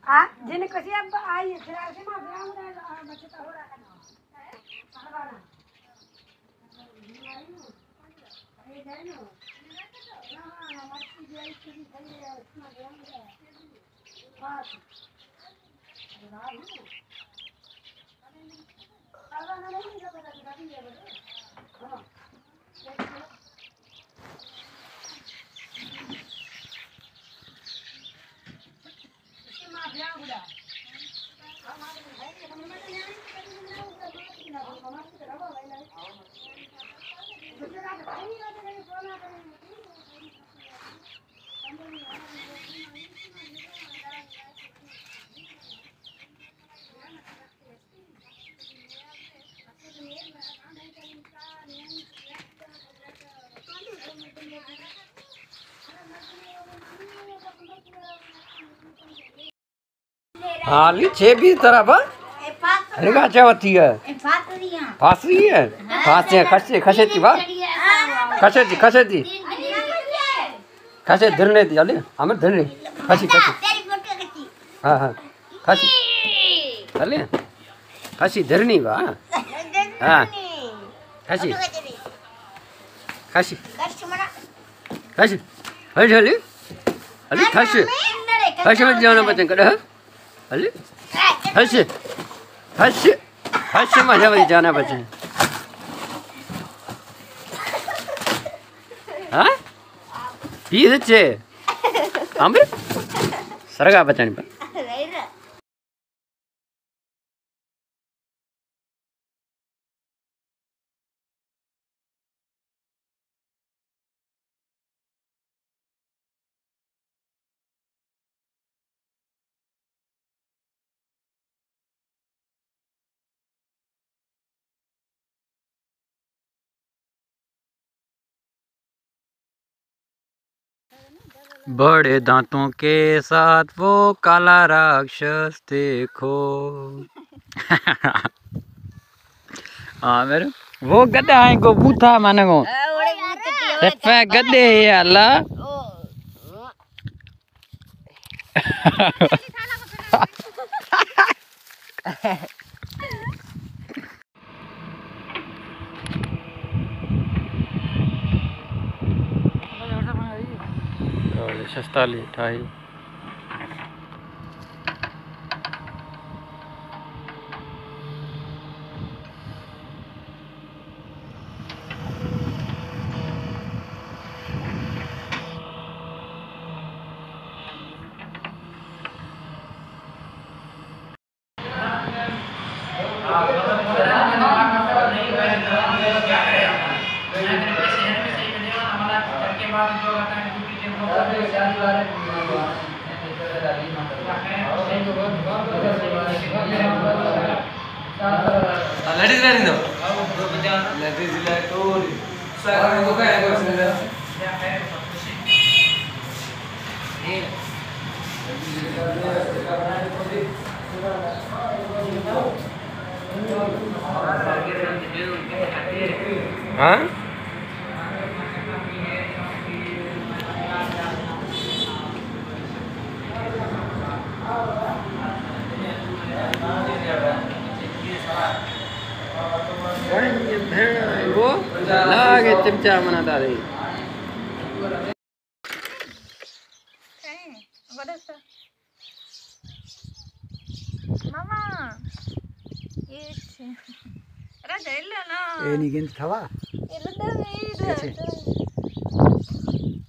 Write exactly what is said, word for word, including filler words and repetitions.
आ जिने कसी अब आई फिर से मां ब्याह में बच्चे तो हो रहा है ना ये जाए ना हां मच्छी भी आई थी खाई है उसमें ब्याह में बात रात है सारा ना नहीं जो बता गाड़ी है हां इसके मां ब्याह बुला हाँ ली छे भी तरफ है का चावती है फासरी है फासे खसे खसे थी वाह खसे थी खसे थी खसे धरने थी अले हमें धरने खसी खसी हाँ हाँ खसी अले खसी धरनी वाह हाँ खसी खसी खसी हल हल अले खसी खसी में जाना बचन कर है अले हसी हसी हसी मजा में जाना बचे हाँ ये चे हम सरगा बचन पर बड़े दांतों के साथ वो काला राक्षस देखो हाँ मेरे वो गधा है को बूथा माने को सफा गधे है अल्लाह सस्ता ली ठाई लेडीज लेडीज नो लेडीज ले तो सारा को क्या है बस हाँ वो लागे चमचा मनाता रही मामा ये राजा इल्ला ना ए निगिन थवा इल्ला दा